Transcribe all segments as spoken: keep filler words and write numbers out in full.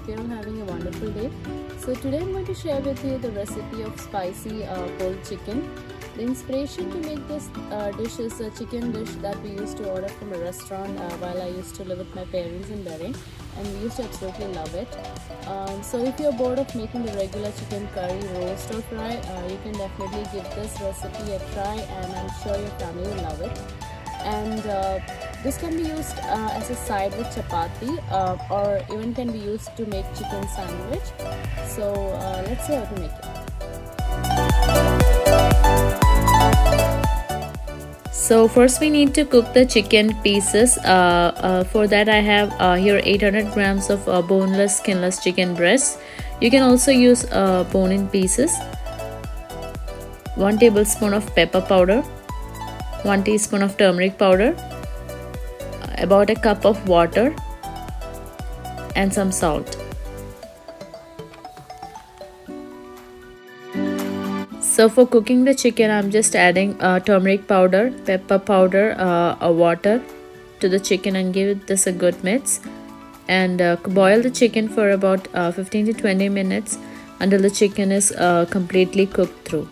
hope you're all having a wonderful day. So today I'm going to share with you the recipe of spicy uh, cold chicken. The inspiration to make this uh, dish is a chicken dish that we used to order from a restaurant uh, while I used to live with my parents in Bahrain, and we used to absolutely love it. Um, so if you're bored of making the regular chicken curry, roast or fry, uh, you can definitely give this recipe a try, and I'm sure your family will love it. And uh, this can be used uh, as a side with chapati, uh, or even can be used to make chicken sandwich. So uh, let's see how to make it. So first we need to cook the chicken pieces. Uh, uh, for that I have uh, here eight hundred grams of uh, boneless skinless chicken breasts. You can also use uh, bone-in pieces. one tablespoon of pepper powder, one teaspoon of turmeric powder, about a cup of water, and some salt. So for cooking the chicken, I'm just adding uh, turmeric powder, pepper powder, uh, uh, water to the chicken and give this a good mix. And uh, boil the chicken for about uh, fifteen to twenty minutes until the chicken is uh, completely cooked through.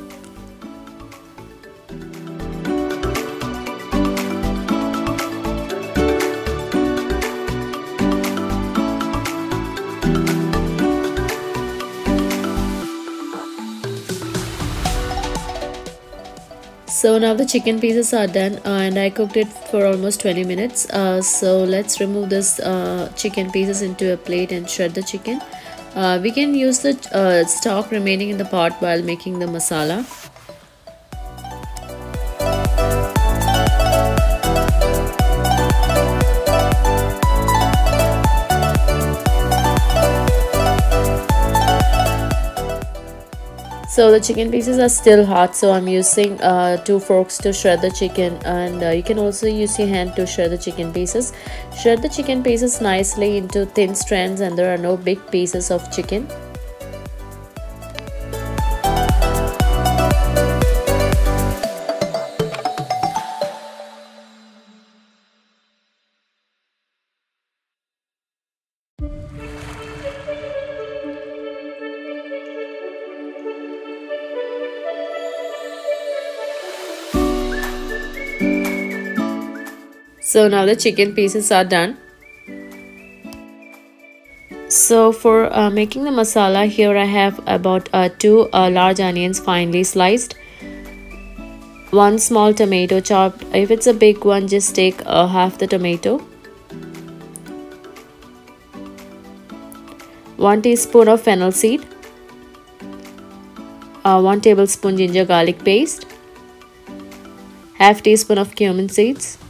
So now the chicken pieces are done, uh, and I cooked it for almost twenty minutes. Uh, so let's remove this uh, chicken pieces into a plate and shred the chicken. Uh, we can use the uh, stock remaining in the pot while making the masala. So the chicken pieces are still hot, so I'm using uh, two forks to shred the chicken, and uh, you can also use your hand to shred the chicken pieces. Shred the chicken pieces nicely into thin strands, and there are no big pieces of chicken. So now the chicken pieces are done. So for uh, making the masala, here I have about uh, two uh, large onions finely sliced, one small tomato chopped. If it's a big one, just take uh, half the tomato, one teaspoon of fennel seed, uh, one tablespoon ginger garlic paste, half teaspoon of cumin seeds.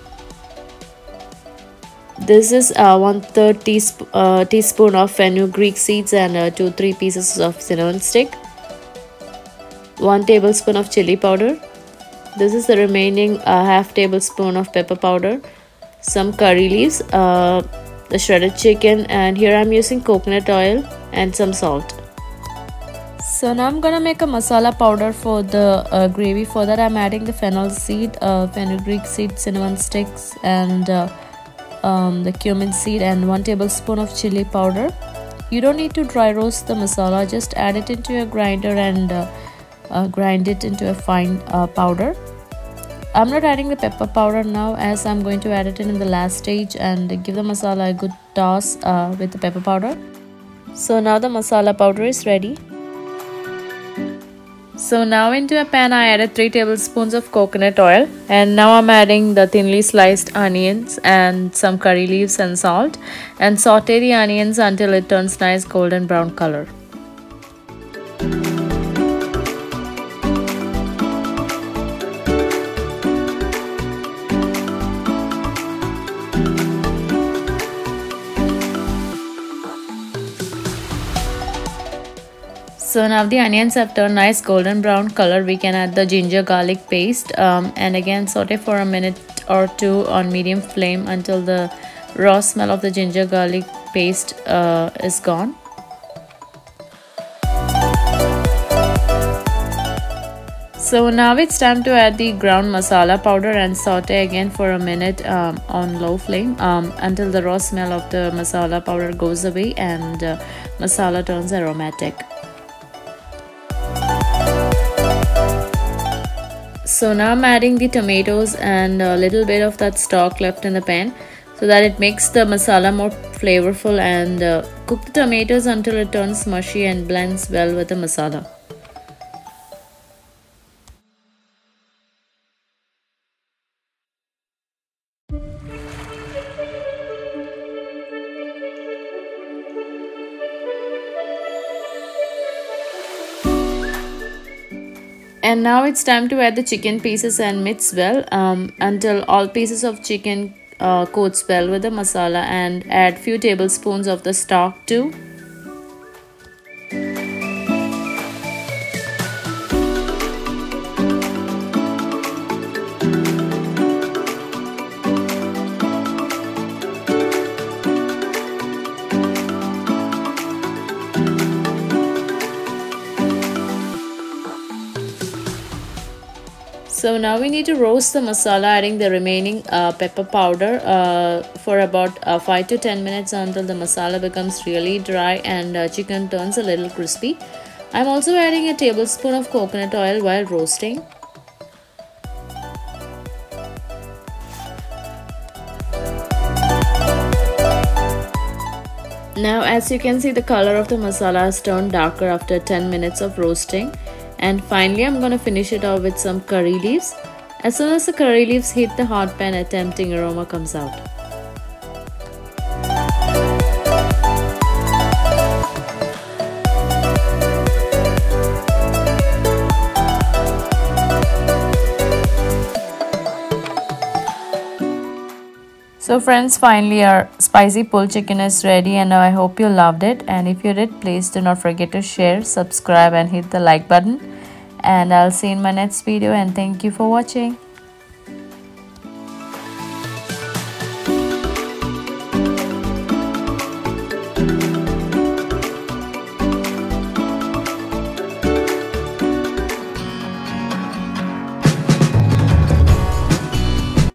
This is uh, one third teasp uh, teaspoon of fenugreek seeds, and uh, two three pieces of cinnamon stick, one tablespoon of chili powder. This is the remaining uh, half tablespoon of pepper powder, some curry leaves, uh, the shredded chicken, and here I'm using coconut oil and some salt. So now I'm gonna make a masala powder for the uh, gravy. For that I'm adding the fennel seed, uh, fenugreek seed, cinnamon sticks, and uh, Um, the cumin seed, and one tablespoon of chili powder. You don't need to dry roast the masala, just add it into a grinder and uh, uh, grind it into a fine uh, powder. I'm not adding the pepper powder now, as I'm going to add it in, in the last stage, and give the masala a good toss uh, with the pepper powder. So now the masala powder is ready. So now into a pan I added three tablespoons of coconut oil, and now I'm adding the thinly sliced onions and some curry leaves and salt, and saute the onions until it turns nice golden brown color. So now the onions have turned nice golden brown color. We can add the ginger garlic paste, um, and again saute for a minute or two on medium flame until the raw smell of the ginger garlic paste uh, is gone. So now it's time to add the ground masala powder and saute again for a minute um, on low flame um, until the raw smell of the masala powder goes away and uh, masala turns aromatic. So now I'm adding the tomatoes and a little bit of that stock left in the pan so that it makes the masala more flavorful, and uh, cook the tomatoes until it turns mushy and blends well with the masala. And now it's time to add the chicken pieces and mix well um, until all pieces of chicken uh, coats well with the masala, and add few tablespoons of the stock too. So now we need to roast the masala, adding the remaining uh, pepper powder uh, for about uh, five to ten minutes until the masala becomes really dry and uh, chicken turns a little crispy. I'm also adding a tablespoon of coconut oil while roasting. Now as you can see, the color of the masala has turned darker after ten minutes of roasting. And finally, I'm gonna finish it off with some curry leaves. As soon as the curry leaves hit the hot pan, a tempting aroma comes out. So friends, finally our spicy pulled chicken is ready, and I hope you loved it. And if you did, please do not forget to share, subscribe and hit the like button. And I'll see you in my next video, and thank you for watching.